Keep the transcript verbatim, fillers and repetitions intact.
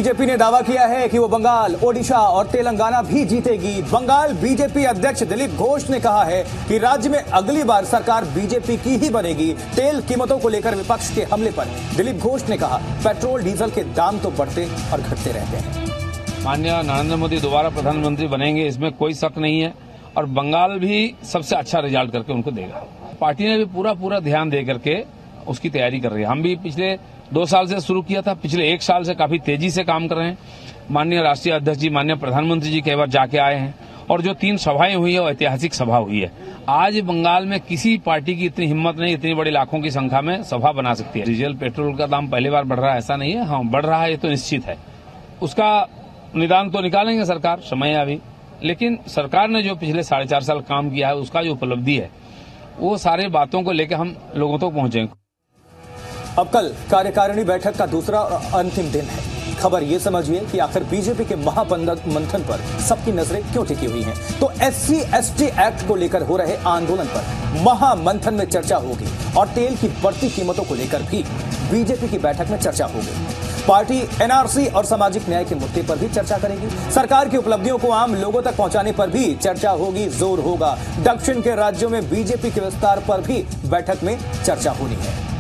BJP ने दावा किया है कि वो बंगाल, ओडिशा और तेलंगाना भी जीतेगी। बंगाल बीजेपी अध्यक्ष दिलीप घोष ने कहा है कि राज्य में अगली बार सरकार बीजेपी की ही बनेगी। तेल कीमतों को लेकर विपक्ष के हमले पर दिलीप घोष ने कहा, पेट्रोल डीजल के दाम तो बढ़ते और घटते रहते हैं। माननीय नरेंद्र मोदी दोबारा प्रधानमंत्री बनेंगे, इसमें कोई शक नहीं है, और बंगाल भी सबसे अच्छा रिजल्ट करके उनको देगा। पार्टी ने भी पूरा पूरा ध्यान दे करके उसकी तैयारी कर रही है। हम भी पिछले दो साल से शुरू किया था, पिछले एक साल से काफी तेजी से काम कर रहे हैं। माननीय राष्ट्रीय अध्यक्ष जी, माननीय प्रधानमंत्री जी कई बार जाके आए हैं, और जो तीन सभाएं हुई है वो ऐतिहासिक सभा हुई है। आज बंगाल में किसी पार्टी की इतनी हिम्मत नहीं, इतनी बड़ी लाखों की संख्या में सभा बना सकती है। डीजल पेट्रोल का दाम पहली बार बढ़ रहा है ऐसा नहीं है, हाँ बढ़ रहा है, ये तो निश्चित है। उसका निदान तो निकालेंगे सरकार, समय है अभी, लेकिन सरकार ने जो पिछले साढ़े चार साल काम किया है, उसका जो उपलब्धि है, वो सारे बातों को लेकर हम लोगों तक पहुंचेंगे। अब कल कार्यकारिणी बैठक का दूसरा और अंतिम दिन है। खबर ये समझिए कि आखिर बीजेपी के महामंथन पर सबकी नजरें क्यों टिकी हुई हैं। तो एससी एसटी एक्ट को लेकर हो रहे आंदोलन पर महामंथन में चर्चा होगी, और तेल की बढ़ती कीमतों को लेकर भी बीजेपी की बैठक में चर्चा होगी। पार्टी एनआरसी और सामाजिक न्याय के मुद्दे पर भी चर्चा करेगी। सरकार की उपलब्धियों को आम लोगों तक पहुंचाने पर भी चर्चा होगी, जोर होगा। दक्षिण के राज्यों में बीजेपी के विस्तार पर भी बैठक में चर्चा होनी है।